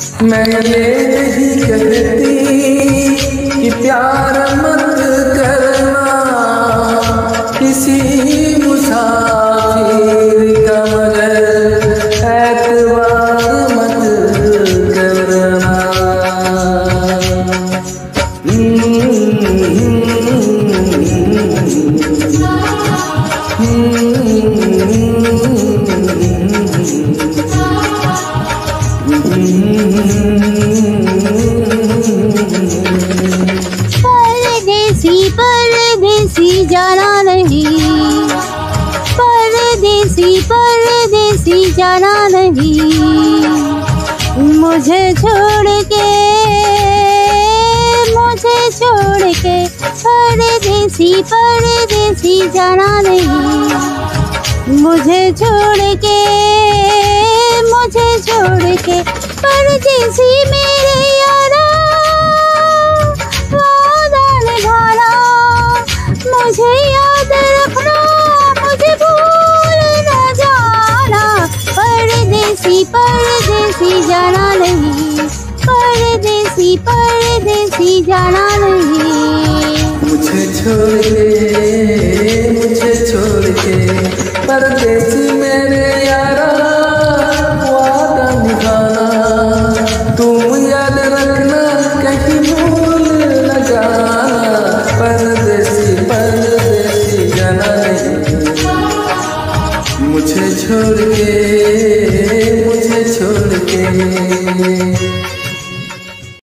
मैं ये नहीं कहती कि प्यार मत करना, किसी मुसाफिर का मगर एतबार मत करना। परदेसी परदेसी जाना नहीं, परदेसी परदेसी जाना नहीं, मुझे छोड़ के परदेसी परदेसी जाना नहीं, मुझे छोड़ के परदेसी मेरे यारा वादा निभाना, मुझे याद रखना, मुझे भूल न जाना। परदेसी परदेसी जाना नहीं, परदेसी परदेसी जाना नहीं। मुझे छोड़ के परदेसी मेरे यारा वादा निभाना, तुम याद रखना कहीं भूल न जाना। परदेसी परदेसी जाना नहीं, मुझे छोड़ के